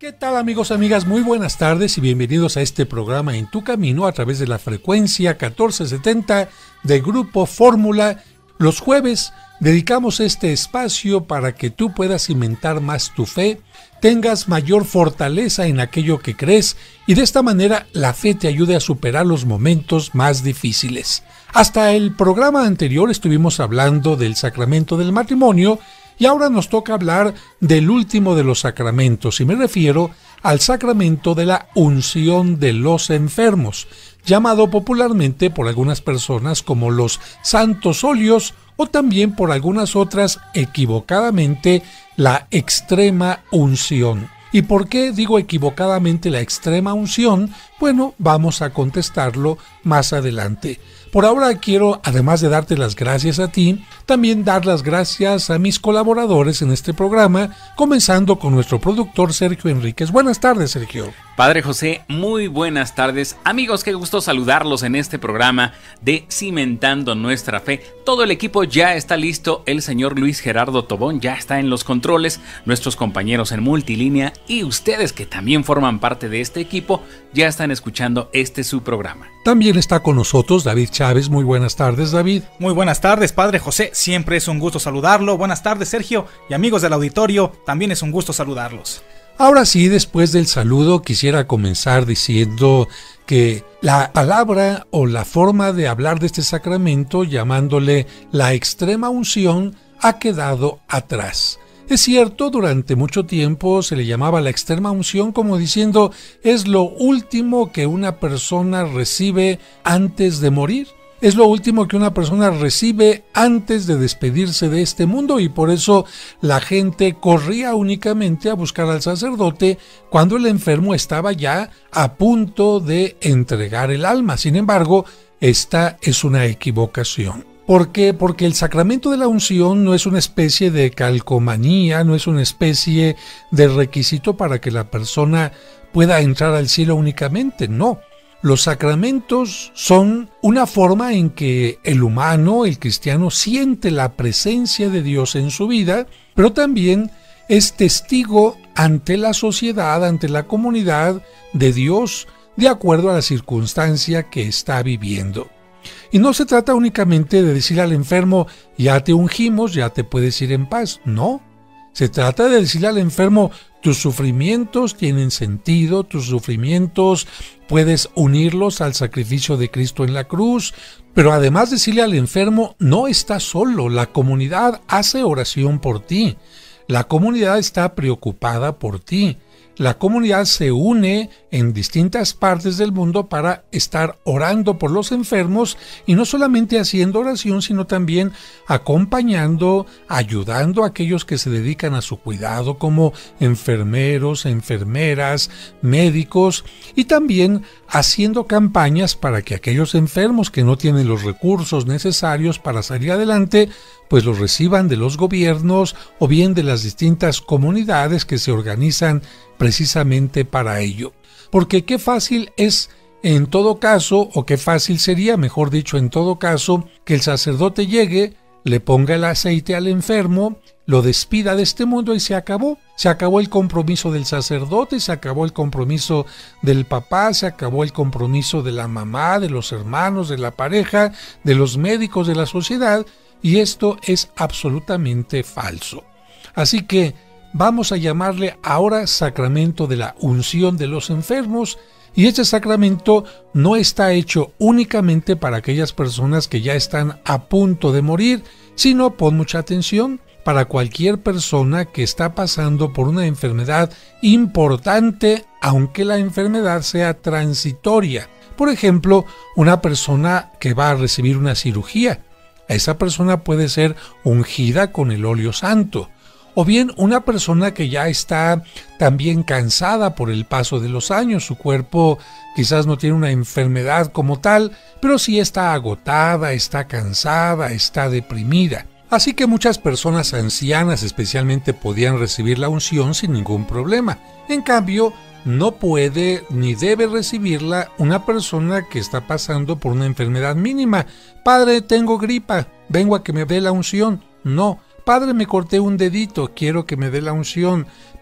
¿Qué tal, amigos, amigas? Muy buenas tardes y bienvenidos a este programa En tu Camino a través de la frecuencia 1470 de Grupo Fórmula. Los jueves dedicamos este espacio para que tú puedas cimentar más tu fe, tengas mayor fortaleza en aquello que crees y de esta manera la fe te ayude a superar los momentos más difíciles. Hasta el programa anterior estuvimos hablando del sacramento del matrimonio y ahora nos toca hablar del último de los sacramentos, y me refiero al sacramento de la unción de los enfermos, llamado popularmente por algunas personas como los santos óleos o también por algunas otras equivocadamente la extrema unción. ¿Y por qué digo equivocadamente la extrema unción? Bueno, vamos a contestarlo más adelante. Por ahora quiero, además de darte las gracias a ti, también dar las gracias a mis colaboradores en este programa, comenzando con nuestro productor Sergio Enríquez. Buenas tardes, Sergio. Padre José, muy buenas tardes. Amigos, qué gusto saludarlos en este programa de Cimentando Nuestra Fe. Todo el equipo ya está listo, el señor Luis Gerardo Tobón ya está en los controles, nuestros compañeros en multilínea y ustedes que también forman parte de este equipo ya están escuchando su programa. También está con nosotros David Chávez. Muy buenas tardes, David. Muy buenas tardes, Padre José. Siempre es un gusto saludarlo. Buenas tardes, Sergio. Y amigos del auditorio, también es un gusto saludarlos. Ahora sí, después del saludo, quisiera comenzar diciendo que la palabra o la forma de hablar de este sacramento, llamándole la extrema unción, ha quedado atrás. Es cierto, durante mucho tiempo se le llamaba la extrema unción como diciendo es lo último que una persona recibe antes de morir. Es lo último que una persona recibe antes de despedirse de este mundo y por eso la gente corría únicamente a buscar al sacerdote cuando el enfermo estaba ya a punto de entregar el alma. Sin embargo, esta es una equivocación. ¿Por qué? Porque el sacramento de la unción no es una especie de calcomanía, no es una especie de requisito para que la persona pueda entrar al cielo únicamente, no. Los sacramentos son una forma en que el humano, el cristiano, siente la presencia de Dios en su vida, pero también es testigo ante la sociedad, ante la comunidad de Dios, de acuerdo a la circunstancia que está viviendo. Y no se trata únicamente de decir al enfermo, ya te ungimos, ya te puedes ir en paz. No, se trata de decirle al enfermo, tus sufrimientos tienen sentido, tus sufrimientos puedes unirlos al sacrificio de Cristo en la cruz, pero además decirle al enfermo, no estás solo, la comunidad hace oración por ti, la comunidad está preocupada por ti. La comunidad se une en distintas partes del mundo para estar orando por los enfermos y no solamente haciendo oración, sino también acompañando, ayudando a aquellos que se dedican a su cuidado como enfermeros, enfermeras, médicos y también haciendo campañas para que aquellos enfermos que no tienen los recursos necesarios para salir adelante pues los reciban de los gobiernos o bien de las distintas comunidades que se organizan precisamente para ello. Porque qué fácil es en todo caso, o qué fácil sería, mejor dicho, en todo caso, que el sacerdote llegue, le ponga el aceite al enfermo, lo despida de este mundo y se acabó. Se acabó el compromiso del sacerdote, se acabó el compromiso del papá, se acabó el compromiso de la mamá, de los hermanos, de la pareja, de los médicos, de la sociedad, y esto es absolutamente falso. Así que vamos a llamarle ahora sacramento de la unción de los enfermos, y este sacramento no está hecho únicamente para aquellas personas que ya están a punto de morir, sino, pon mucha atención, para cualquier persona que está pasando por una enfermedad importante, aunque la enfermedad sea transitoria. Por ejemplo, una persona que va a recibir una cirugía. A esa persona puede ser ungida con el óleo santo. O bien una persona que ya está también cansada por el paso de los años, su cuerpo quizás no tiene una enfermedad como tal, pero sí está agotada, está cansada, está deprimida. Así que muchas personas ancianas especialmente podían recibir la unción sin ningún problema. En cambio, no puede ni debe recibirla una persona que está pasando por una enfermedad mínima. Padre, tengo gripa, vengo a que me dé la unción. No. Padre, me corté un dedito, quiero que me dé la unción.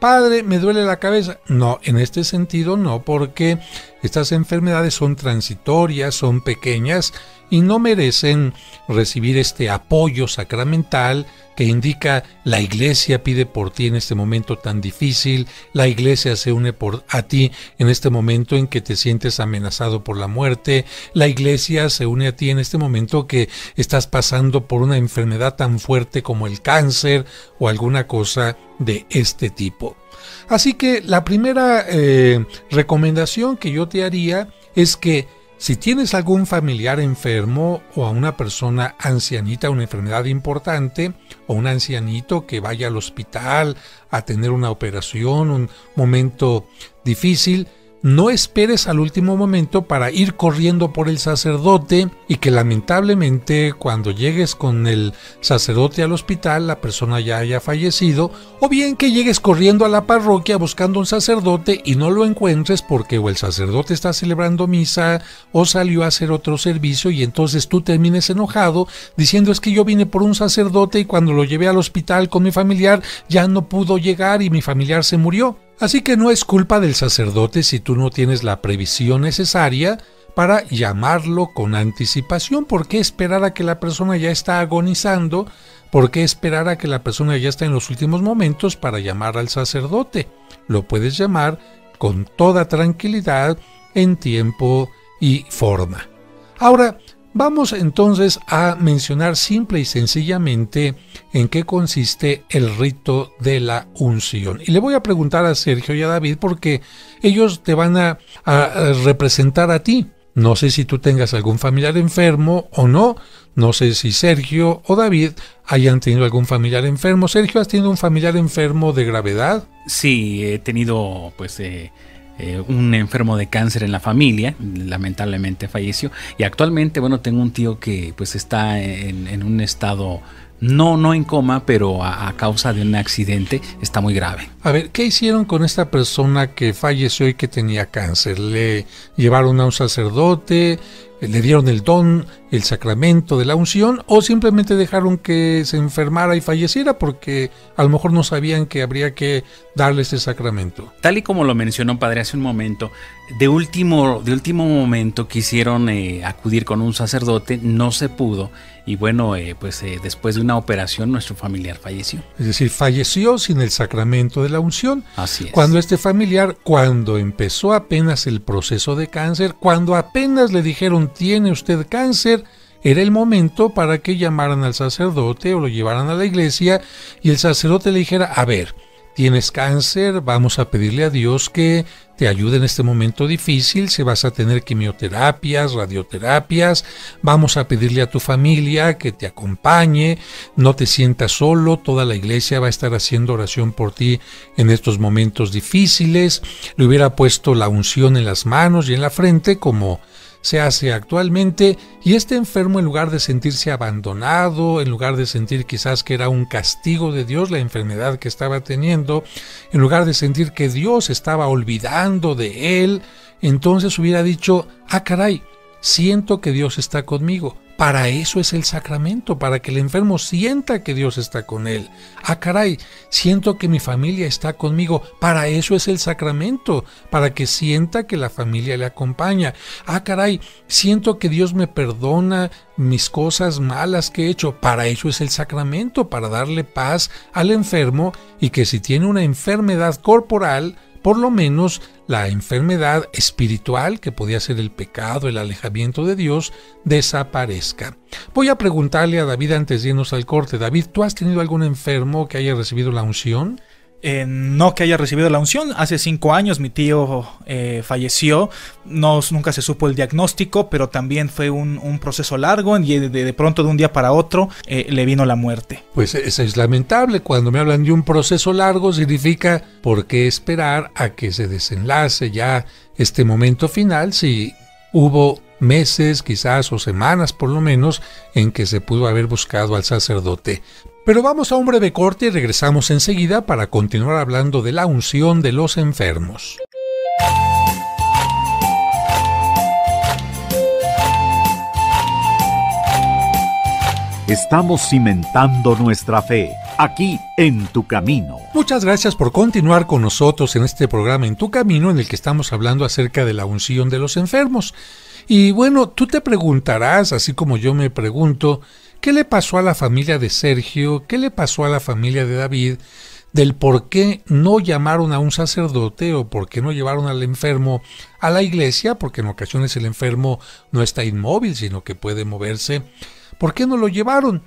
Padre, me duele la cabeza. No, en este sentido no, porque estas enfermedades son transitorias, son pequeñas y no merecen recibir este apoyo sacramental que indica la iglesia pide por ti en este momento tan difícil, la iglesia se une a ti en este momento en que te sientes amenazado por la muerte, la iglesia se une a ti en este momento que estás pasando por una enfermedad tan fuerte como el cáncer o alguna cosa de este tipo. Así que la primera recomendación que yo te haría es que si tienes algún familiar enfermo o a una persona ancianita, una enfermedad importante, o un ancianito que vaya al hospital a tener una operación, un momento difícil, no esperes al último momento para ir corriendo por el sacerdote y que lamentablemente cuando llegues con el sacerdote al hospital la persona ya haya fallecido, o bien que llegues corriendo a la parroquia buscando un sacerdote y no lo encuentres porque o el sacerdote está celebrando misa o salió a hacer otro servicio y entonces tú termines enojado diciendo es que yo vine por un sacerdote y cuando lo llevé al hospital con mi familiar ya no pudo llegar y mi familiar se murió. Así que no es culpa del sacerdote si tú no tienes la previsión necesaria para llamarlo con anticipación. ¿Por qué esperar a que la persona ya está agonizando? ¿Por qué esperar a que la persona ya está en los últimos momentos para llamar al sacerdote? Lo puedes llamar con toda tranquilidad, en tiempo y forma. Ahora, vamos entonces a mencionar simple y sencillamente en qué consiste el rito de la unción. Y le voy a preguntar a Sergio y a David porque ellos te van a representar a ti. No sé si tú tengas algún familiar enfermo o no. No sé si Sergio o David hayan tenido algún familiar enfermo. Sergio, ¿has tenido un familiar enfermo de gravedad? Sí, he tenido un enfermo de cáncer en la familia, lamentablemente falleció, y actualmente, tengo un tío que pues está en un estado, no en coma, pero a causa de un accidente, está muy grave. A ver, ¿qué hicieron con esta persona que falleció y que tenía cáncer? ¿Le llevaron a un sacerdote? ¿Le dieron el don, el sacramento de la unción? ¿O simplemente dejaron que se enfermara y falleciera porque a lo mejor no sabían que habría que darle ese sacramento? Tal y como lo mencionó Padre hace un momento, de último momento quisieron acudir con un sacerdote, no se pudo. Y después de una operación nuestro familiar falleció. Es decir, falleció sin el sacramento de la unción. Así es. Cuando este familiar, cuando empezó apenas el proceso de cáncer, cuando apenas le dijeron tiene usted cáncer, era el momento para que llamaran al sacerdote o lo llevaran a la iglesia y el sacerdote le dijera, a ver, tienes cáncer, vamos a pedirle a Dios que te ayude en este momento difícil, si vas a tener quimioterapias, radioterapias, vamos a pedirle a tu familia que te acompañe, no te sientas solo, toda la iglesia va a estar haciendo oración por ti en estos momentos difíciles. Le hubiera puesto la unción en las manos y en la frente como se hace actualmente, y este enfermo, en lugar de sentirse abandonado, en lugar de sentir quizás que era un castigo de Dios la enfermedad que estaba teniendo, en lugar de sentir que Dios estaba olvidando de él, entonces hubiera dicho, caray, siento que Dios está conmigo. Para eso es el sacramento, para que el enfermo sienta que Dios está con él. Caray, siento que mi familia está conmigo. Para eso es el sacramento, para que sienta que la familia le acompaña. Caray, siento que Dios me perdona mis cosas malas que he hecho. Para eso es el sacramento, para darle paz al enfermo y que si tiene una enfermedad corporal, por lo menos la enfermedad espiritual, que podía ser el pecado, el alejamiento de Dios, desaparezca. Voy a preguntarle a David antes de irnos al corte. David, ¿tú has tenido algún enfermo que haya recibido la unción? No que haya recibido la unción. Hace 5 años mi tío falleció. Nunca se supo el diagnóstico, pero también fue un proceso largo y de pronto de un día para otro le vino la muerte. Pues eso es lamentable. Cuando me hablan de un proceso largo significa ¿por qué esperar a que se desenlace ya este momento final si hubo meses quizás o semanas por lo menos en que se pudo haber buscado al sacerdote? Pero vamos a un breve corte y regresamos enseguida para continuar hablando de la unción de los enfermos. Estamos cimentando nuestra fe aquí en Tu Camino. Muchas gracias por continuar con nosotros en este programa En Tu Camino, en el que estamos hablando acerca de la unción de los enfermos. Y bueno, tú te preguntarás, así como yo me pregunto, ¿qué le pasó a la familia de Sergio? ¿Qué le pasó a la familia de David? Del por qué no llamaron a un sacerdote o por qué no llevaron al enfermo a la iglesia, porque en ocasiones el enfermo no está inmóvil, sino que puede moverse. ¿Por qué no lo llevaron?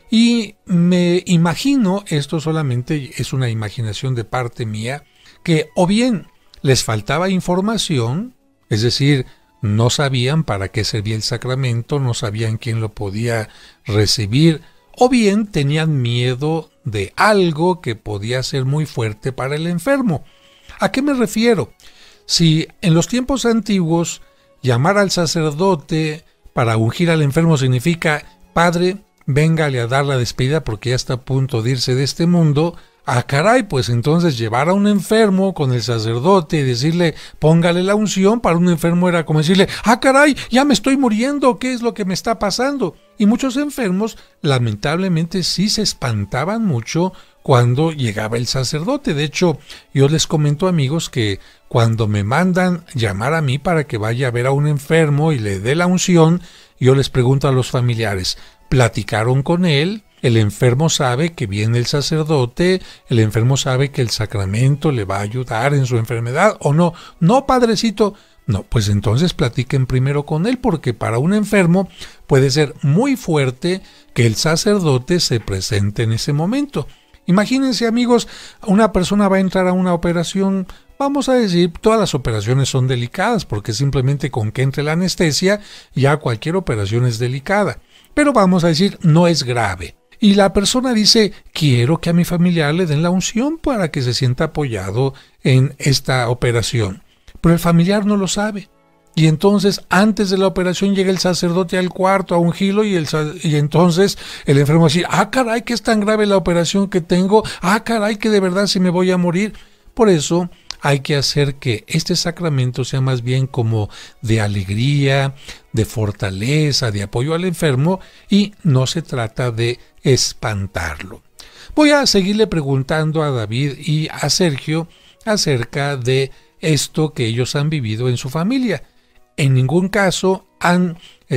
Y me imagino, esto solamente es una imaginación de parte mía, que o bien les faltaba información, es decir, no sabían para qué servía el sacramento, no sabían quién lo podía recibir, o bien tenían miedo de algo que podía ser muy fuerte para el enfermo. ¿A qué me refiero? Si en los tiempos antiguos llamar al sacerdote para ungir al enfermo significa: Padre, véngale a dar la despedida porque ya está a punto de irse de este mundo. Caray, pues entonces llevar a un enfermo con el sacerdote y decirle póngale la unción, para un enfermo era como decirle: caray, ya me estoy muriendo, ¿qué es lo que me está pasando? Y muchos enfermos lamentablemente sí se espantaban mucho cuando llegaba el sacerdote. De hecho, yo les comento, amigos, que cuando me mandan llamar a mí para que vaya a ver a un enfermo y le dé la unción, yo les pregunto a los familiares: ¿platicaron con él? El enfermo sabe que viene el sacerdote, el enfermo sabe que el sacramento le va a ayudar en su enfermedad, ¿o no? No, padrecito. No, pues entonces platiquen primero con él, porque para un enfermo puede ser muy fuerte que el sacerdote se presente en ese momento. Imagínense, amigos, una persona va a entrar a una operación. Vamos a decir, todas las operaciones son delicadas, porque simplemente con que entre la anestesia, ya cualquier operación es delicada. Pero vamos a decir, no es grave. Y la persona dice: quiero que a mi familiar le den la unción para que se sienta apoyado en esta operación. Pero el familiar no lo sabe. Y entonces, antes de la operación, llega el sacerdote al cuarto a ungirlo y entonces el enfermo va a decir: caray, que es tan grave la operación que tengo. Caray, que de verdad se me voy a morir. Por eso hay que hacer que este sacramento sea más bien como de alegría, de fortaleza, de apoyo al enfermo, y no se trata de espantarlo. Voy a seguirle preguntando a David y a Sergio acerca de esto que ellos han vivido en su familia. En ningún caso han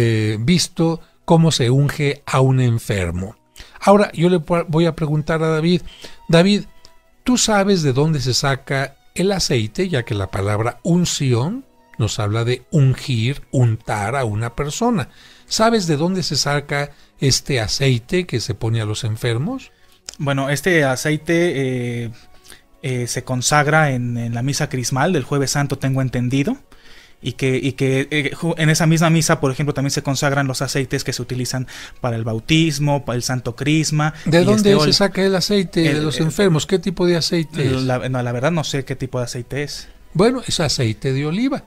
visto cómo se unge a un enfermo. Ahora yo le voy a preguntar a David: David, ¿tú sabes de dónde se saca el aceite? Ya que la palabra unción nos habla de ungir, untar a una persona. ¿Sabes de dónde se saca este aceite que se pone a los enfermos? Bueno, este aceite se consagra en la misa crismal del Jueves Santo, tengo entendido. Y que en esa misma misa, por ejemplo, también se consagran los aceites que se utilizan para el bautismo, para el Santo Crisma. ¿De dónde se saca el aceite de los enfermos? ¿Qué tipo de aceite es? La verdad no sé qué tipo de aceite es. Bueno, es aceite de oliva.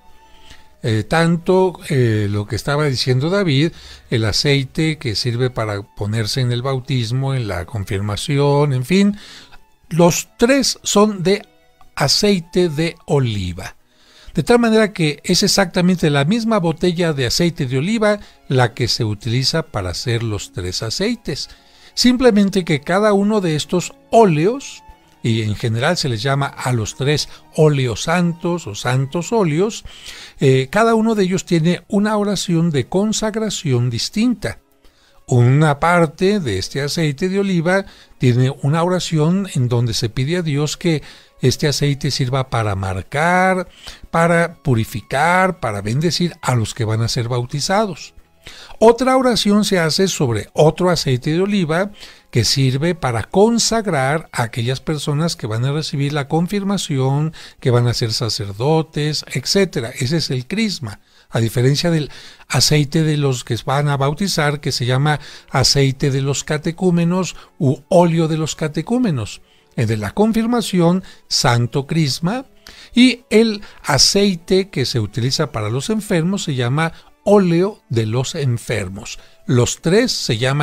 Tanto lo que estaba diciendo David, el aceite que sirve para ponerse en el bautismo, en la confirmación, en fin, los tres son de aceite de oliva. De tal manera que es exactamente la misma botella de aceite de oliva la que se utiliza para hacer los tres aceites. Simplemente que cada uno de estos óleos, y en general se les llama a los tres óleos santos o santos óleos, cada uno de ellos tiene una oración de consagración distinta. Una parte de este aceite de oliva tiene una oración en donde se pide a Dios que este aceite sirva para marcar, para purificar, para bendecir a los que van a ser bautizados. Otra oración se hace sobre otro aceite de oliva que sirve para consagrar a aquellas personas que van a recibir la confirmación, que van a ser sacerdotes, etc. Ese es el crisma, a diferencia del aceite de los que van a bautizar, que se llama aceite de los catecúmenos u óleo de los catecúmenos. De la confirmación, santo crisma, y el aceite que se utiliza para los enfermos se llama óleo de los enfermos. Los tres se llaman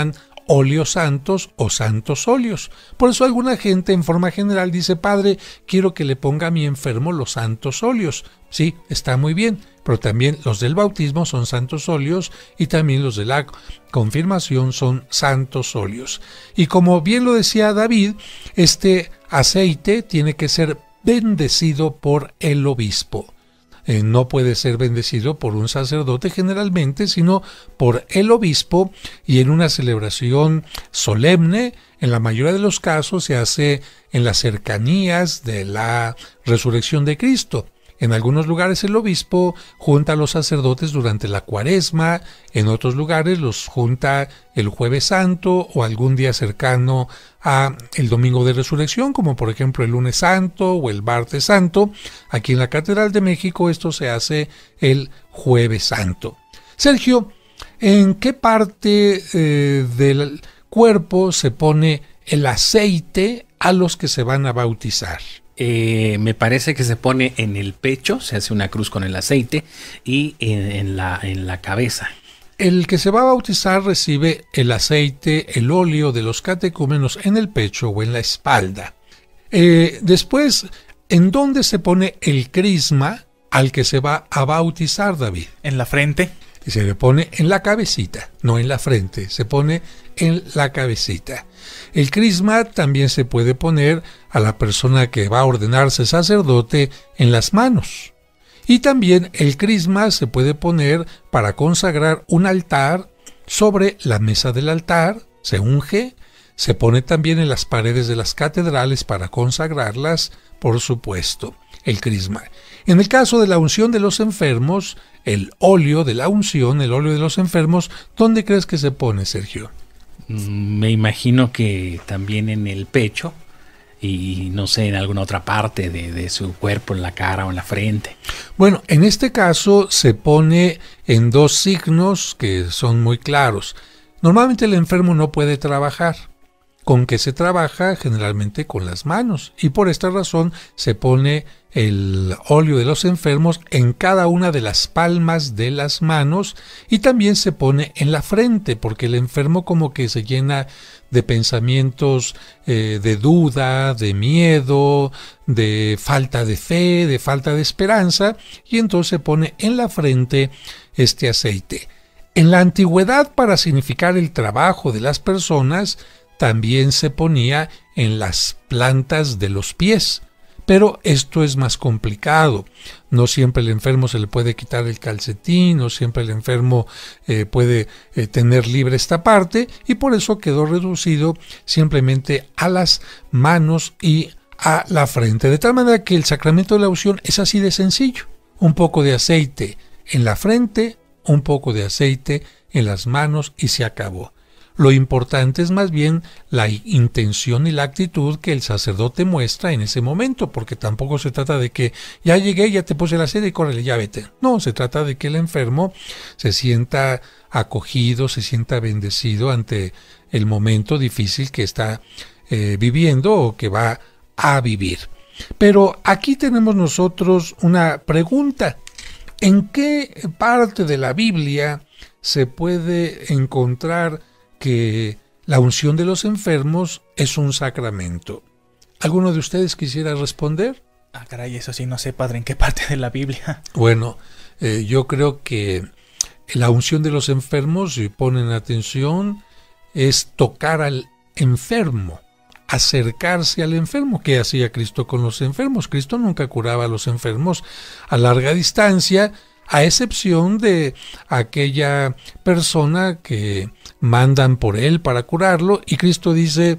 óleos santos o santos óleos. Por eso alguna gente en forma general dice: Padre, quiero que le ponga a mi enfermo los santos óleos. Sí, está muy bien, pero también los del bautismo son santos óleos y también los de la confirmación son santos óleos. Y como bien lo decía David, este aceite tiene que ser bendecido por el obispo. No puede ser bendecido por un sacerdote generalmente, sino por el obispo, y en una celebración solemne, en la mayoría de los casos se hace en las cercanías de la resurrección de Cristo. En algunos lugares el obispo junta a los sacerdotes durante la Cuaresma, en otros lugares los junta el Jueves Santo o algún día cercano a el Domingo de Resurrección, como por ejemplo el Lunes Santo o el Martes Santo. Aquí en la Catedral de México esto se hace el Jueves Santo. Sergio, ¿en qué parte del cuerpo se pone el aceite a los que se van a bautizar? Me parece que se pone en el pecho, se hace una cruz con el aceite, y en la cabeza. El que se va a bautizar recibe el aceite, el óleo de los catecúmenos en el pecho o en la espalda. Después, ¿en dónde se pone el crisma al que se va a bautizar, David? En la frente. Y se le pone en la cabecita, no en la frente, se pone en la cabecita. El crisma también se puede poner a la persona que va a ordenarse sacerdote en las manos. Y también el crisma se puede poner para consagrar un altar sobre la mesa del altar, se unge, se pone también en las paredes de las catedrales para consagrarlas, por supuesto, el crisma. En el caso de la unción de los enfermos, el óleo de la unción, el óleo de los enfermos, ¿dónde crees que se pone, Sergio? Me imagino que también en el pecho y no sé, en alguna otra parte de su cuerpo, en la cara o en la frente. Bueno, en este caso se pone en dos signos que son muy claros. Normalmente el enfermo no puede trabajar. ¿Con qué se trabaja? Generalmente con las manos. Y por esta razón se pone el óleo de los enfermos en cada una de las palmas de las manos, y también se pone en la frente, porque el enfermo como que se llena de pensamientos de duda, de miedo, de falta de fe, de falta de esperanza, y entonces se pone en la frente este aceite. En la antigüedad, para significar el trabajo de las personas, también se ponía en las plantas de los pies, pero esto es más complicado. No siempre el enfermo se le puede quitar el calcetín, no siempre el enfermo puede tener libre esta parte, y por eso quedó reducido simplemente a las manos y a la frente. De tal manera que el sacramento de la unción es así de sencillo: un poco de aceite en la frente, un poco de aceite en las manos, y se acabó. Lo importante es más bien la intención y la actitud que el sacerdote muestra en ese momento, porque tampoco se trata de que ya llegué, ya te puse el aceite y córrele, ya vete. No, se trata de que el enfermo se sienta acogido, se sienta bendecido ante el momento difícil que está viviendo o que va a vivir. Pero aquí tenemos nosotros una pregunta: ¿en qué parte de la Biblia se puede encontrar que la unción de los enfermos es un sacramento? ¿Alguno de ustedes quisiera responder? Caray, eso sí, no sé, padre, ¿en qué parte de la Biblia? Bueno, yo creo que la unción de los enfermos, si ponen atención, es tocar al enfermo, acercarse al enfermo. ¿Qué hacía Cristo con los enfermos? Cristo nunca curaba a los enfermos a larga distancia, a excepción de aquella persona que mandan por él para curarlo, y Cristo dice,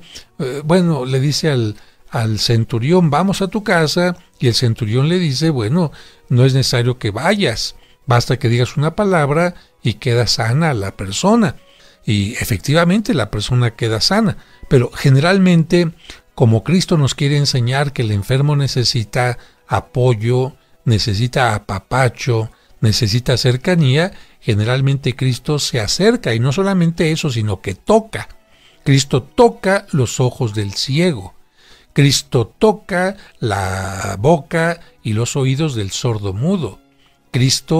le dice al centurión: vamos a tu casa, y el centurión le dice: bueno, no es necesario que vayas, basta que digas una palabra y queda sana la persona. Y efectivamente la persona queda sana, pero generalmente, como Cristo nos quiere enseñar que el enfermo necesita apoyo, necesita apapacho, necesita cercanía, generalmente Cristo se acerca, y no solamente eso, sino que toca. Cristo toca los ojos del ciego. Cristo toca la boca y los oídos del sordo mudo. Cristo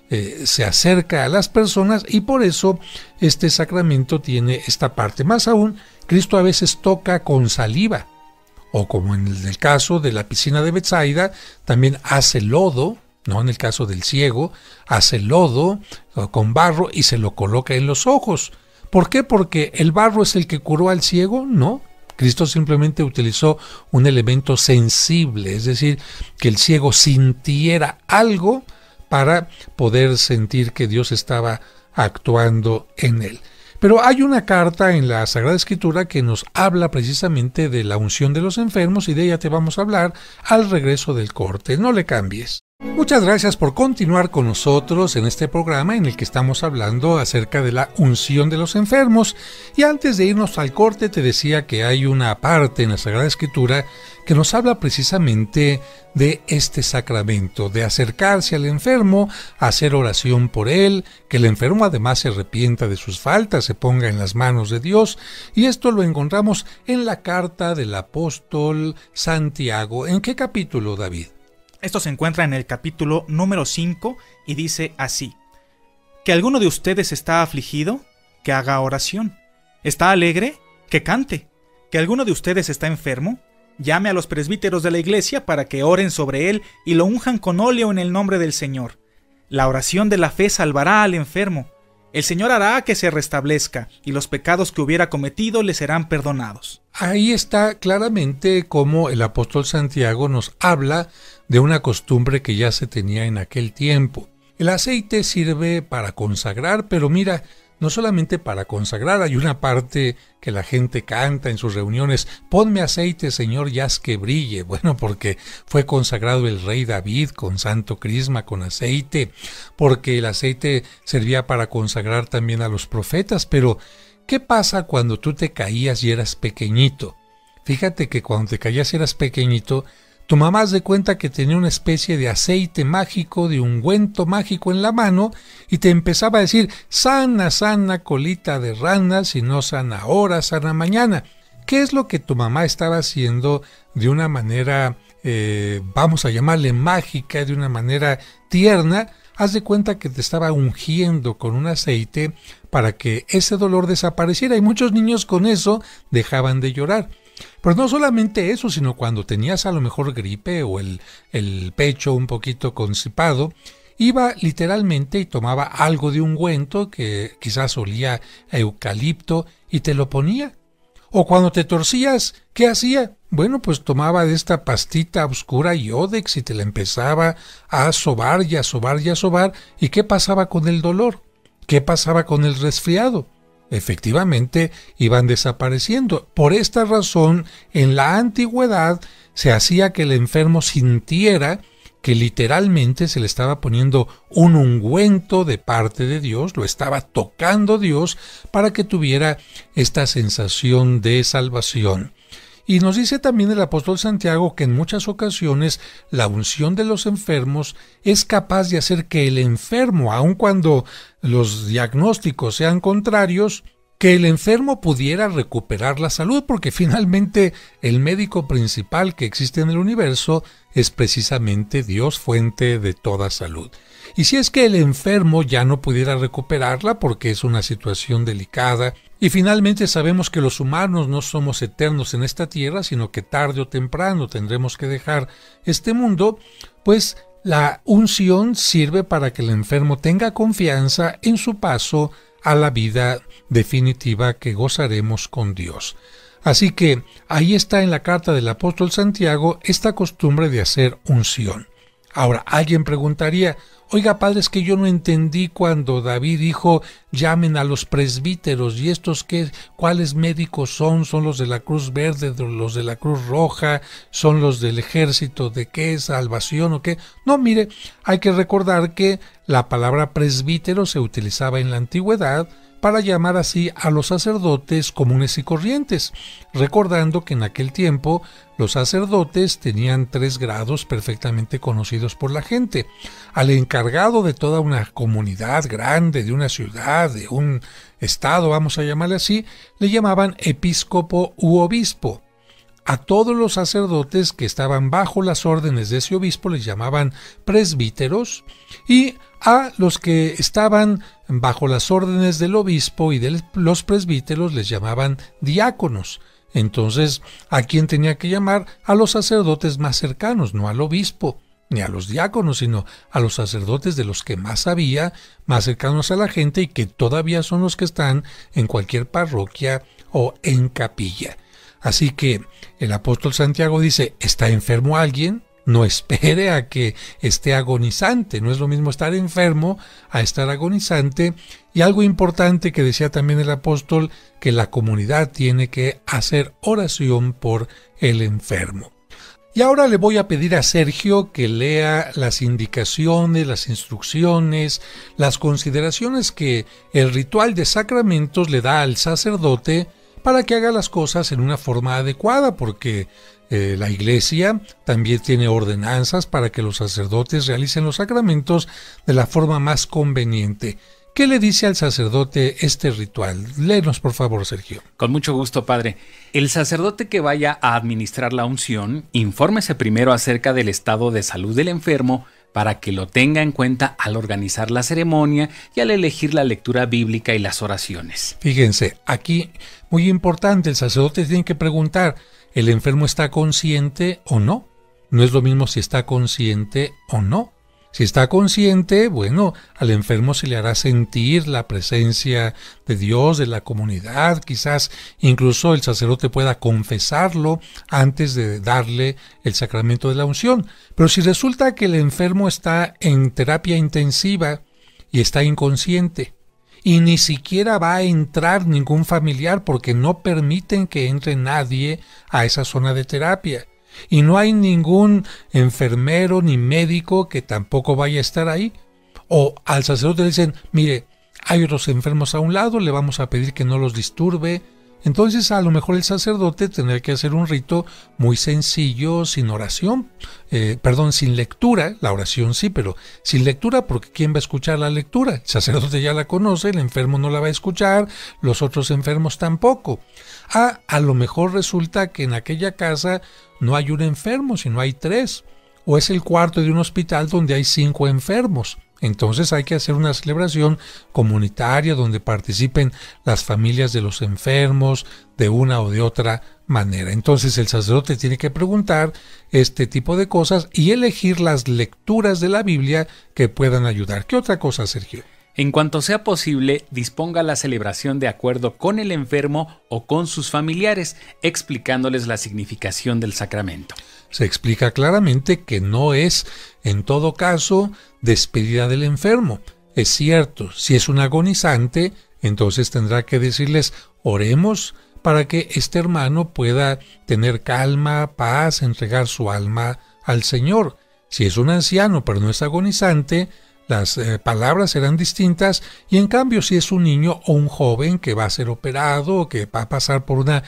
se acerca a las personas, y por eso este sacramento tiene esta parte. Más aún, Cristo a veces toca con saliva, o como en el caso de la piscina de Betsaida, también hace lodo, ¿no? En el caso del ciego, hace lodo con barro y se lo coloca en los ojos. ¿Por qué? ¿Porque el barro es el que curó al ciego? No. Cristo simplemente utilizó un elemento sensible, es decir, que el ciego sintiera algo para poder sentir que Dios estaba actuando en él. Pero hay una carta en la Sagrada Escritura que nos habla precisamente de la unción de los enfermos, y de ella te vamos a hablar al regreso del corte. No le cambies. Muchas gracias por continuar con nosotros en este programa en el que estamos hablando acerca de la unción de los enfermos. Y antes de irnos al corte te decía que hay una parte en la Sagrada Escritura que nos habla precisamente de este sacramento, de acercarse al enfermo, hacer oración por él, que el enfermo además se arrepienta de sus faltas, se ponga en las manos de Dios. Y esto lo encontramos en la carta del apóstol Santiago. ¿En qué capítulo, David? Esto se encuentra en el capítulo número 5 y dice así: ¿Que alguno de ustedes está afligido? Que haga oración. ¿Está alegre? Que cante. ¿Que alguno de ustedes está enfermo? Llame a los presbíteros de la iglesia para que oren sobre él y lo unjan con óleo en el nombre del Señor. La oración de la fe salvará al enfermo. El Señor hará que se restablezca, y los pecados que hubiera cometido le serán perdonados. Ahí está claramente cómo el apóstol Santiago nos habla de una costumbre que ya se tenía en aquel tiempo. El aceite sirve para consagrar, pero mira, no solamente para consagrar, hay una parte que la gente canta en sus reuniones: ponme aceite, Señor, y haz que brille. Bueno, porque fue consagrado el rey David con santo crisma, con aceite, porque el aceite servía para consagrar también a los profetas. Pero ¿qué pasa cuando tú te caías y eras pequeñito? Fíjate que cuando te caías y eras pequeñito, tu mamá haz de cuenta que tenía una especie de aceite mágico, de ungüento mágico en la mano, y te empezaba a decir: sana, sana, colita de rana, si no sana ahora, sana mañana. ¿Qué es lo que tu mamá estaba haciendo de una manera, vamos a llamarle mágica, de una manera tierna? Haz de cuenta que te estaba ungiendo con un aceite para que ese dolor desapareciera, y muchos niños con eso dejaban de llorar. Pero no solamente eso, sino cuando tenías a lo mejor gripe o el pecho un poquito constipado, iba literalmente y tomaba algo de ungüento que quizás olía a eucalipto y te lo ponía. O cuando te torcías, ¿qué hacía? Bueno, pues tomaba de esta pastita oscura Iodex y te la empezaba a sobar y a sobar y a sobar. ¿Y qué pasaba con el dolor? ¿Qué pasaba con el resfriado? Efectivamente, iban desapareciendo. Por esta razón, en la antigüedad se hacía que el enfermo sintiera que literalmente se le estaba poniendo un ungüento de parte de Dios, lo estaba tocando Dios para que tuviera esta sensación de salvación. Y nos dice también el apóstol Santiago que en muchas ocasiones la unción de los enfermos es capaz de hacer que el enfermo, aun cuando los diagnósticos sean contrarios, que el enfermo pudiera recuperar la salud, porque finalmente el médico principal que existe en el universo es precisamente Dios, fuente de toda salud. Y si es que el enfermo ya no pudiera recuperarla porque es una situación delicada, y finalmente sabemos que los humanos no somos eternos en esta tierra, sino que tarde o temprano tendremos que dejar este mundo, pues la unción sirve para que el enfermo tenga confianza en su paso a la vida definitiva que gozaremos con Dios. Así que ahí está en la carta del apóstol Santiago esta costumbre de hacer unción. Ahora, alguien preguntaría: oiga, padre, es que yo no entendí cuando David dijo llamen a los presbíteros, ¿y estos qué? ¿Cuáles médicos son? ¿Son los de la Cruz Verde, los de la Cruz Roja? ¿Son los del ejército de qué? ¿Salvación o qué? No, mire, hay que recordar que la palabra presbítero se utilizaba en la antigüedad para llamar así a los sacerdotes comunes y corrientes, recordando que en aquel tiempo los sacerdotes tenían 3 grados perfectamente conocidos por la gente. Al encargado de toda una comunidad grande, de una ciudad, de un estado, vamos a llamarle así, le llamaban episcopo u obispo. a todos los sacerdotes que estaban bajo las órdenes de ese obispo les llamaban presbíteros, y a los que estaban bajo las órdenes del obispo y de los presbíteros les llamaban diáconos. Entonces, ¿a quién tenía que llamar? A los sacerdotes más cercanos, no al obispo ni a los diáconos, sino a los sacerdotes de los que más sabía, más cercanos a la gente y que todavía son los que están en cualquier parroquia o en capilla. Así que el apóstol Santiago dice, ¿está enfermo alguien? No espere a que esté agonizante. No es lo mismo estar enfermo a estar agonizante. Y algo importante que decía también el apóstol, que la comunidad tiene que hacer oración por el enfermo. Y ahora le voy a pedir a Sergio que lea las indicaciones, las instrucciones, las consideraciones que el ritual de sacramentos le da al sacerdote para que haga las cosas en una forma adecuada, porque la Iglesia también tiene ordenanzas para que los sacerdotes realicen los sacramentos de la forma más conveniente. ¿Qué le dice al sacerdote este ritual? Léenos, por favor, Sergio. Con mucho gusto, padre. El sacerdote que vaya a administrar la unción, infórmese primero acerca del estado de salud del enfermo para que lo tenga en cuenta al organizar la ceremonia y al elegir la lectura bíblica y las oraciones. Fíjense, aquí, muy importante, el sacerdote tiene que preguntar, ¿el enfermo está consciente o no? No es lo mismo si está consciente o no. Si está consciente, bueno, al enfermo se le hará sentir la presencia de Dios, de la comunidad, quizás incluso el sacerdote pueda confesarlo antes de darle el sacramento de la unción. Pero si resulta que el enfermo está en terapia intensiva y está inconsciente, y ni siquiera va a entrar ningún familiar porque no permiten que entre nadie a esa zona de terapia, y no hay ningún enfermero ni médico que tampoco vaya a estar ahí, o al sacerdote le dicen, mire, hay otros enfermos a un lado, le vamos a pedir que no los disturbe. Entonces a lo mejor el sacerdote tendrá que hacer un rito muy sencillo, sin oración, sin lectura, la oración sí, pero sin lectura, porque ¿quién va a escuchar la lectura? El sacerdote ya la conoce, el enfermo no la va a escuchar, los otros enfermos tampoco. A lo mejor resulta que en aquella casa no hay un enfermo, sino hay 3, o es el cuarto de un hospital donde hay 5 enfermos. Entonces hay que hacer una celebración comunitaria donde participen las familias de los enfermos de una o de otra manera. Entonces el sacerdote tiene que preguntar este tipo de cosas y elegir las lecturas de la Biblia que puedan ayudar. ¿Qué otra cosa, Sergio? En cuanto sea posible, disponga la celebración de acuerdo con el enfermo o con sus familiares, explicándoles la significación del sacramento. Se explica claramente que no es, en todo caso, despedida del enfermo. Es cierto, si es un agonizante, entonces tendrá que decirles, oremos para que este hermano pueda tener calma, paz, entregar su alma al Señor. Si es un anciano, pero no es agonizante, las palabras serán distintas, y en cambio si es un niño o un joven que va a ser operado o que va a pasar por una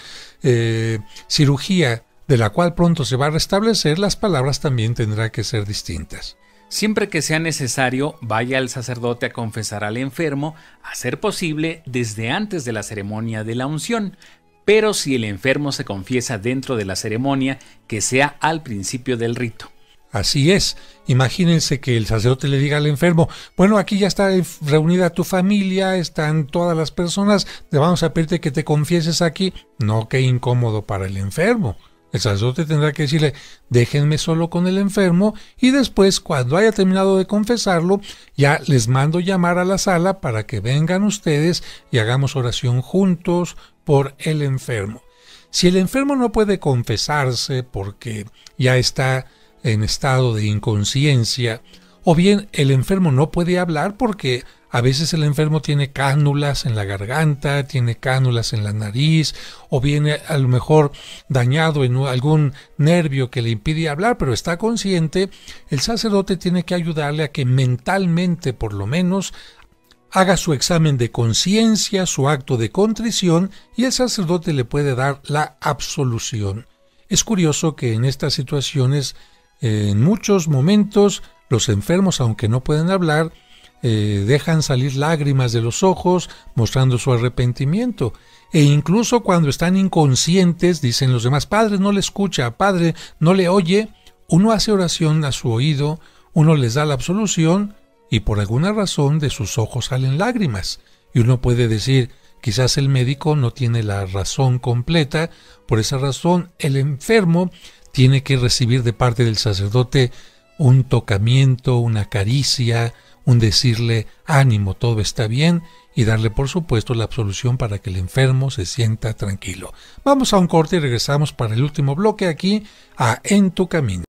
cirugía de la cual pronto se va a restablecer, las palabras también tendrán que ser distintas. Siempre que sea necesario, vaya el sacerdote a confesar al enfermo, a ser posible desde antes de la ceremonia de la unción, pero si el enfermo se confiesa dentro de la ceremonia, que sea al principio del rito. Así es. Imagínense que el sacerdote le diga al enfermo, bueno, aquí ya está reunida tu familia, están todas las personas, te vamos a pedirte que te confieses aquí. No, qué incómodo para el enfermo. El sacerdote tendrá que decirle, déjenme solo con el enfermo, y después, cuando haya terminado de confesarlo, ya les mando llamar a la sala para que vengan ustedes y hagamos oración juntos por el enfermo. Si el enfermo no puede confesarse porque ya está en estado de inconsciencia, o bien el enfermo no puede hablar porque a veces el enfermo tiene cánulas en la garganta, tiene cánulas en la nariz, o viene a lo mejor dañado en algún nervio que le impide hablar, pero está consciente, el sacerdote tiene que ayudarle a que mentalmente, por lo menos, haga su examen de conciencia, su acto de contrición, y el sacerdote le puede dar la absolución. Es curioso que en estas situaciones, en muchos momentos, los enfermos, aunque no pueden hablar, dejan salir lágrimas de los ojos mostrando su arrepentimiento. E incluso cuando están inconscientes, dicen los demás, padre no le escucha, padre no le oye, uno hace oración a su oído, uno les da la absolución y por alguna razón de sus ojos salen lágrimas. Y uno puede decir, quizás el médico no tiene la razón completa, por esa razón el enfermo tiene que recibir de parte del sacerdote un tocamiento, una caricia, un decirle ánimo, todo está bien, y darle por supuesto la absolución para que el enfermo se sienta tranquilo. Vamos a un corte y regresamos para el último bloque aquí a En tu Camino.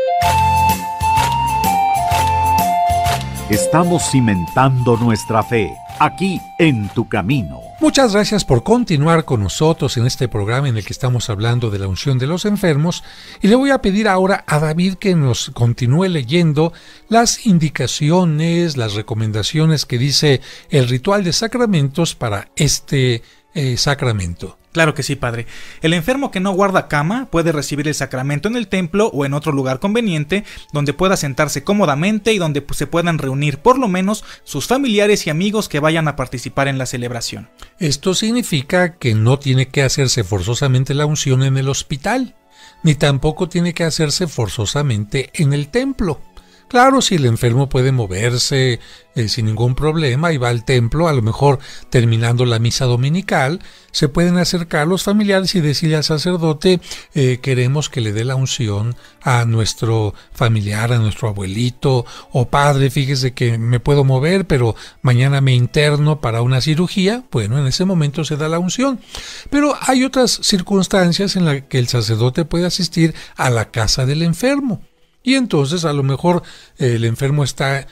Estamos cimentando nuestra fe aquí en Tu Camino. Muchas gracias por continuar con nosotros en este programa en el que estamos hablando de la unción de los enfermos, y le voy a pedir ahora a David que nos continúe leyendo las indicaciones, las recomendaciones que dice el ritual de sacramentos para este sacramento. Claro que sí, padre. El enfermo que no guarda cama puede recibir el sacramento en el templo o en otro lugar conveniente donde pueda sentarse cómodamente y donde se puedan reunir por lo menos sus familiares y amigos que vayan a participar en la celebración. Esto significa que no tiene que hacerse forzosamente la unción en el hospital, ni tampoco tiene que hacerse forzosamente en el templo. Claro, si el enfermo puede moverse sin ningún problema y va al templo, a lo mejor terminando la misa dominical, se pueden acercar los familiares y decirle al sacerdote, queremos que le dé la unción a nuestro familiar, a nuestro abuelito, o padre, fíjese que me puedo mover, pero mañana me interno para una cirugía. Bueno, en ese momento se da la unción. Pero hay otras circunstancias en las que el sacerdote puede asistir a la casa del enfermo. Y entonces a lo mejor el enfermo está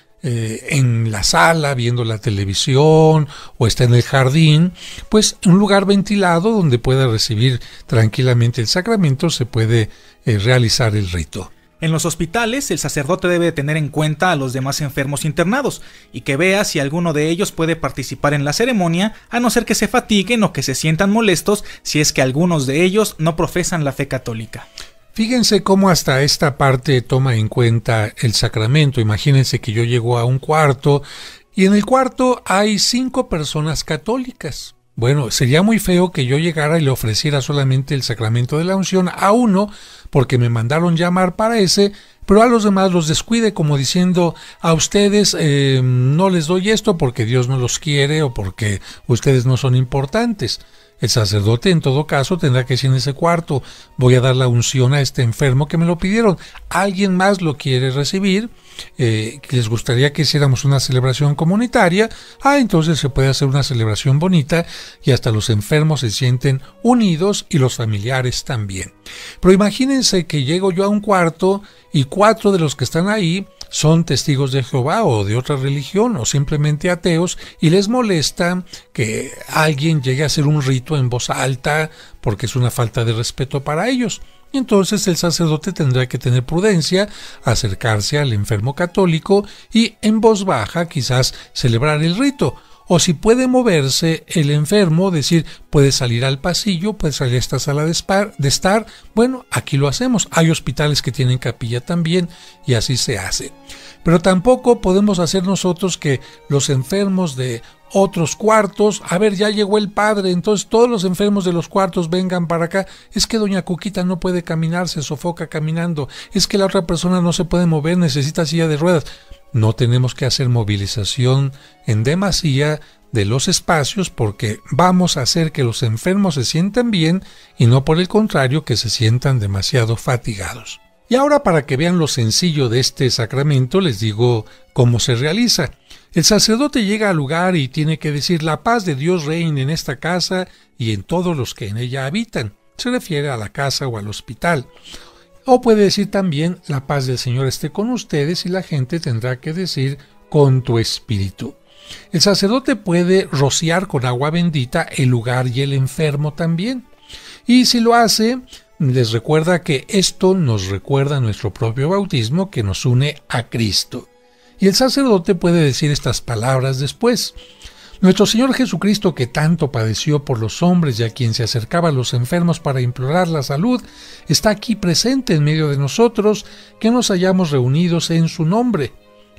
en la sala viendo la televisión o está en el jardín, pues un lugar ventilado donde pueda recibir tranquilamente el sacramento, se puede realizar el rito. En los hospitales, el sacerdote debe tener en cuenta a los demás enfermos internados y que vea si alguno de ellos puede participar en la ceremonia, a no ser que se fatiguen o que se sientan molestos si es que algunos de ellos no profesan la fe católica. Fíjense cómo hasta esta parte toma en cuenta el sacramento. Imagínense que yo llego a un cuarto y en el cuarto hay 5 personas católicas. Bueno, sería muy feo que yo llegara y le ofreciera solamente el sacramento de la unción a uno porque me mandaron llamar para ese, pero a los demás los descuide como diciendo, a ustedes no les doy esto porque Dios no los quiere o porque ustedes no son importantes. El sacerdote en todo caso tendrá que decir en ese cuarto, voy a dar la unción a este enfermo que me lo pidieron. ¿Alguien más lo quiere recibir? Que les gustaría que hiciéramos una celebración comunitaria. Entonces se puede hacer una celebración bonita y hasta los enfermos se sienten unidos y los familiares también. Pero imagínense que llego yo a un cuarto y 4 de los que están ahí son testigos de Jehová o de otra religión o simplemente ateos y les molesta que alguien llegue a hacer un rito en voz alta porque es una falta de respeto para ellos. Y entonces el sacerdote tendrá que tener prudencia, acercarse al enfermo católico y en voz baja quizás celebrar el rito. O si puede moverse el enfermo, decir, puede salir al pasillo, puede salir a esta sala de estar, bueno, aquí lo hacemos. Hay hospitales que tienen capilla también y así se hace. Pero tampoco podemos hacer nosotros que los enfermos de otros cuartos, a ver, ya llegó el padre, entonces todos los enfermos de los cuartos vengan para acá. Es que doña Cuquita no puede caminar, se sofoca caminando. Es que la otra persona no se puede mover, necesita silla de ruedas. No tenemos que hacer movilización en demasía de los espacios porque vamos a hacer que los enfermos se sientan bien y no por el contrario que se sientan demasiado fatigados. Y ahora para que vean lo sencillo de este sacramento les digo cómo se realiza. El sacerdote llega al lugar y tiene que decir la paz de Dios reine en esta casa y en todos los que en ella habitan. Se refiere a la casa o al hospital. O puede decir también, la paz del Señor esté con ustedes, y la gente tendrá que decir, con tu espíritu. El sacerdote puede rociar con agua bendita el lugar y el enfermo también. Y si lo hace, les recuerda que esto nos recuerda nuestro propio bautismo que nos une a Cristo. Y el sacerdote puede decir estas palabras después. Nuestro Señor Jesucristo, que tanto padeció por los hombres y a quien se acercaba a los enfermos para implorar la salud, está aquí presente en medio de nosotros, que nos hayamos reunidos en su nombre.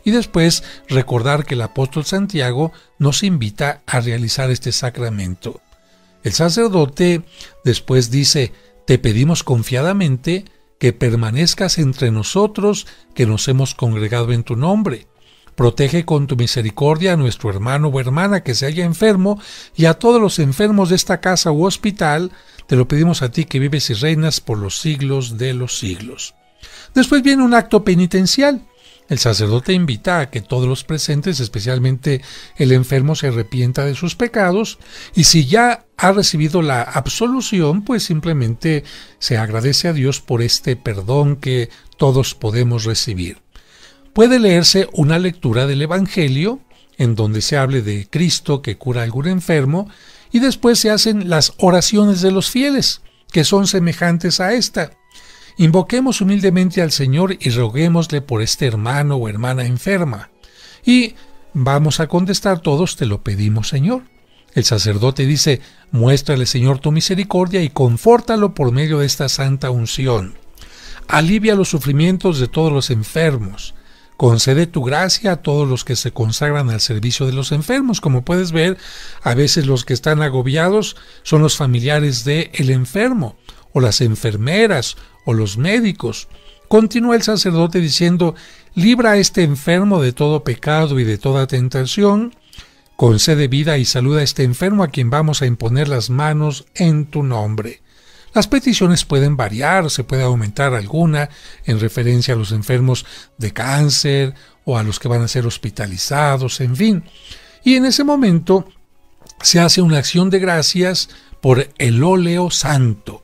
Y después recordar que el apóstol Santiago nos invita a realizar este sacramento. El sacerdote después dice: te pedimos confiadamente que permanezcas entre nosotros, que nos hemos congregado en tu nombre. Protege con tu misericordia a nuestro hermano o hermana que se halla enfermo y a todos los enfermos de esta casa u hospital. Te lo pedimos a ti que vives y reinas por los siglos de los siglos. Después viene un acto penitencial. El sacerdote invita a que todos los presentes, especialmente el enfermo, se arrepienta de sus pecados, y si ya ha recibido la absolución, pues simplemente se agradece a Dios por este perdón que todos podemos recibir. Puede leerse una lectura del Evangelio, en donde se hable de Cristo que cura a algún enfermo, y después se hacen las oraciones de los fieles, que son semejantes a esta. Invoquemos humildemente al Señor y roguémosle por este hermano o hermana enferma. Y vamos a contestar todos: te lo pedimos, Señor. El sacerdote dice: muéstrale, Señor, tu misericordia y confórtalo por medio de esta santa unción. Alivia los sufrimientos de todos los enfermos. Concede tu gracia a todos los que se consagran al servicio de los enfermos. Como puedes ver, a veces los que están agobiados son los familiares del enfermo, o las enfermeras, o los médicos. Continúa el sacerdote diciendo: libra a este enfermo de todo pecado y de toda tentación. Concede vida y salud a este enfermo a quien vamos a imponer las manos en tu nombre. Las peticiones pueden variar, se puede aumentar alguna en referencia a los enfermos de cáncer o a los que van a ser hospitalizados, en fin. Y en ese momento se hace una acción de gracias por el óleo santo.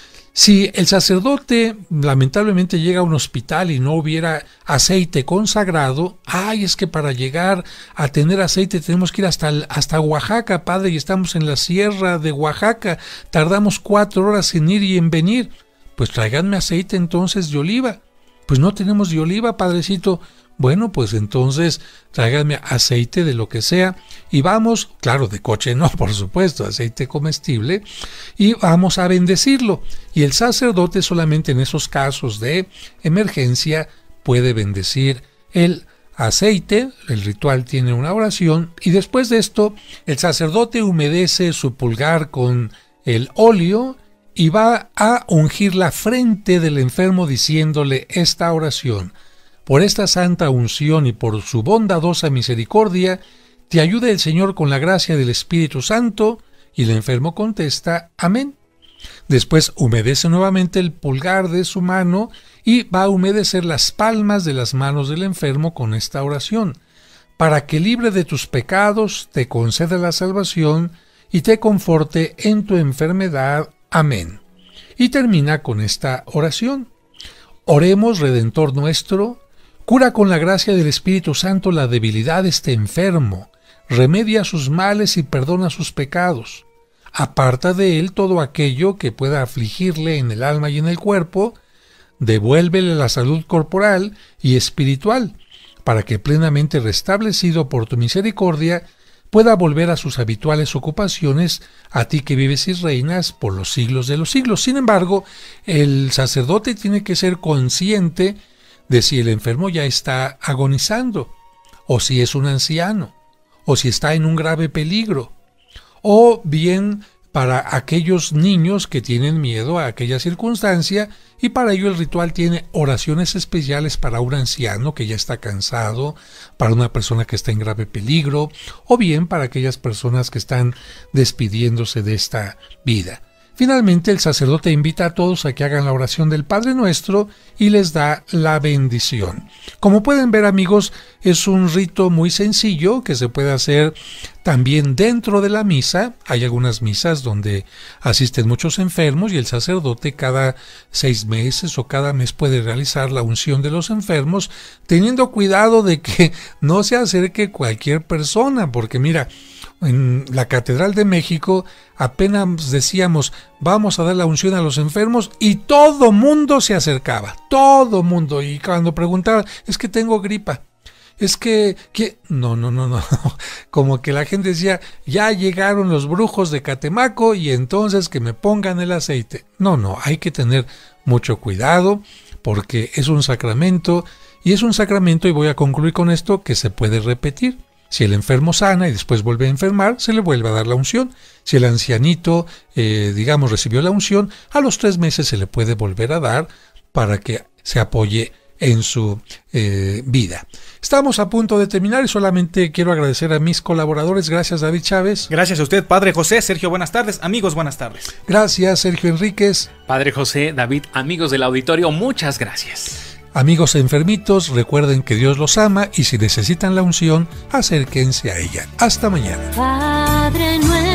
Si el sacerdote lamentablemente llega a un hospital y no hubiera aceite consagrado, es que para llegar a tener aceite tenemos que ir hasta Oaxaca, padre, y estamos en la sierra de Oaxaca, tardamos 4 horas en ir y en venir. Pues tráiganme aceite entonces de oliva. Pues no tenemos de oliva, padrecito. Bueno, pues entonces tráiganme aceite de lo que sea y vamos, claro, de coche no, por supuesto, aceite comestible, y vamos a bendecirlo. Y el sacerdote solamente en esos casos de emergencia puede bendecir el aceite. El ritual tiene una oración y después de esto el sacerdote humedece su pulgar con el óleo y va a ungir la frente del enfermo diciéndole esta oración: por esta santa unción y por su bondadosa misericordia, te ayude el Señor con la gracia del Espíritu Santo. Y el enfermo contesta: amén. Después humedece nuevamente el pulgar de su mano y va a humedecer las palmas de las manos del enfermo con esta oración: para que libre de tus pecados, te conceda la salvación y te conforte en tu enfermedad. Amén. Y termina con esta oración: oremos, Redentor nuestro, cura con la gracia del Espíritu Santo la debilidad de este enfermo, remedia sus males y perdona sus pecados. Aparta de él todo aquello que pueda afligirle en el alma y en el cuerpo, devuélvele la salud corporal y espiritual, para que plenamente restablecido por tu misericordia, pueda volver a sus habituales ocupaciones, a ti que vives y reinas por los siglos de los siglos. Sin embargo, el sacerdote tiene que ser consciente de si el enfermo ya está agonizando, o si es un anciano, o si está en un grave peligro, o bien para aquellos niños que tienen miedo a aquella circunstancia, y para ello el ritual tiene oraciones especiales para un anciano que ya está cansado, para una persona que está en grave peligro, o bien para aquellas personas que están despidiéndose de esta vida. Finalmente, el sacerdote invita a todos a que hagan la oración del Padre Nuestro y les da la bendición. Como pueden ver, amigos, es un rito muy sencillo que se puede hacer también dentro de la misa. Hay algunas misas donde asisten muchos enfermos y el sacerdote cada 6 meses o cada mes puede realizar la unción de los enfermos, teniendo cuidado de que no se acerque cualquier persona, porque mira, en la Catedral de México apenas decíamos vamos a dar la unción a los enfermos y todo mundo se acercaba, todo mundo, y cuando preguntaban es que tengo gripa, es que no, como que la gente decía ya llegaron los brujos de Catemaco y entonces que me pongan el aceite. No, hay que tener mucho cuidado porque es un sacramento Y es un sacramento, y voy a concluir con esto, que se puede repetir. Si el enfermo sana y después vuelve a enfermar, se le vuelve a dar la unción. Si el ancianito, recibió la unción, a los 3 meses se le puede volver a dar para que se apoye en su vida. Estamos a punto de terminar y solamente quiero agradecer a mis colaboradores. Gracias, David Chávez. Gracias a usted, Padre José. Sergio, buenas tardes. Amigos, buenas tardes. Gracias, Sergio Enríquez. Padre José, David, amigos del auditorio, muchas gracias. Amigos enfermitos, recuerden que Dios los ama y si necesitan la unción, acérquense a ella. Hasta mañana. Padre nuestro.